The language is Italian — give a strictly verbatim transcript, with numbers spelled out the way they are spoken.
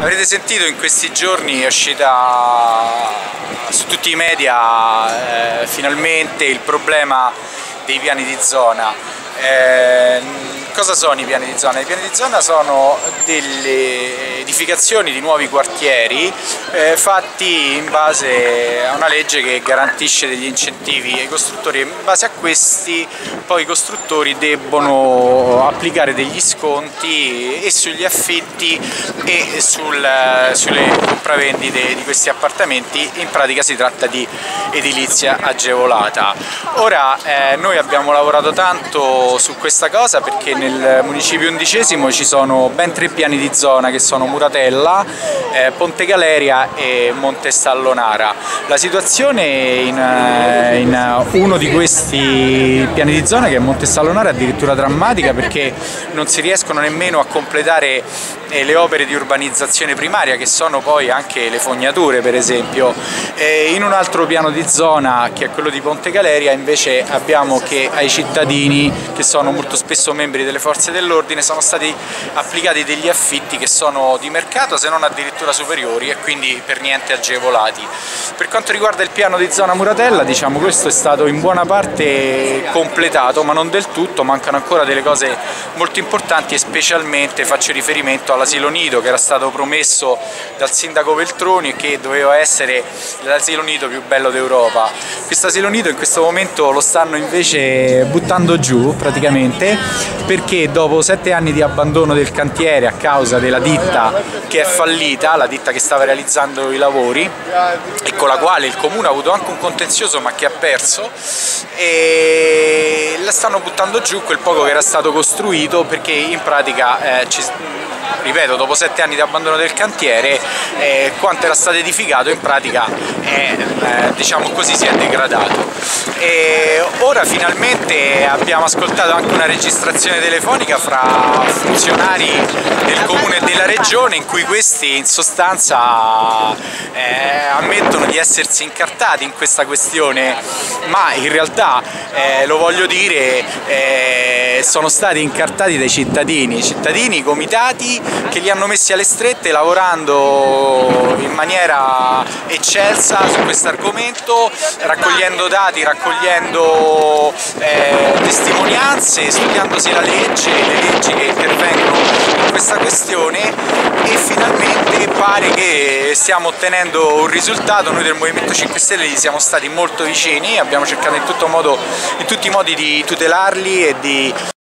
Avrete sentito in questi giorni, è uscita su tutti i media eh, finalmente il problema dei piani di zona. Eh, cosa sono i piani di zona? I piani di zona sono delle edificazioni di nuovi quartieri eh, fatti in base a una legge che garantisce degli incentivi ai costruttori, e in base a questi poi i costruttori debbono applicare degli sconti e sugli affitti e sul, sulle compravendite di questi appartamenti. In pratica si tratta di edilizia agevolata. Ora eh, noi abbiamo lavorato tanto su questa cosa perché nel municipio undicesimo ci sono ben tre piani di zona che sono Muratella, eh, Ponte Galeria e Monte Stallonara. La situazione in, in uno di questi piani di zona, che è Monte Stallonara, è addirittura drammatica perché non si riescono nemmeno a completare eh, le opere di urbanizzazione primaria, che sono poi anche le fognature per esempio. E in un altro piano di zona, che è quello di Ponte Galeria, invece abbiamo che ai cittadini, che sono molto spesso membri delle forze dell'ordine, sono stati applicati degli affitti che sono di mercato, se non addirittura superiori, e quindi per niente agevolati. Per quanto riguarda il piano di zona Muratella, diciamo questo è stato in buona parte completato, ma non del tutto, mancano ancora delle cose molto importanti, e specialmente faccio riferimento all'asilo nido che era stato promesso dal sindaco Veltroni e che doveva essere l'asilo nido più bello d'Europa. Questo asilo nido in questo momento lo stanno invece buttando giù praticamente, perché dopo sette anni di abbandono del cantiere a causa della ditta che è fallita, la ditta che stava realizzando i lavori e con la quale il comune ha avuto anche un contenzioso ma che ha perso, e la stanno buttando giù quel poco che era stato costruito, perché in pratica eh, ci, ripeto, dopo sette anni di abbandono del cantiere eh, quanto era stato edificato in pratica è, eh, diciamo così, si è degradato. E ora finalmente abbiamo ascoltato anche una registrazione telefonica fra funzionari del comune e della regione, in cui questi in sostanza eh, ammettono di essersi incartati in questa questione, ma in realtà eh, lo voglio dire, eh, sono stati incartati dai cittadini, cittadini comitati che li hanno messi alle strette, lavorando in maniera eccelsa su questo argomento, raccogliendo dati, raccogliendo eh, testimonianze, studiandosi la legge, le leggi che intervengono in questa questione, e finalmente pare che stiamo ottenendo un risultato. Noi del Movimento cinque Stelle gli siamo stati molto vicini, abbiamo cercato in tutto modo, in tutti i modi di tutelarli e di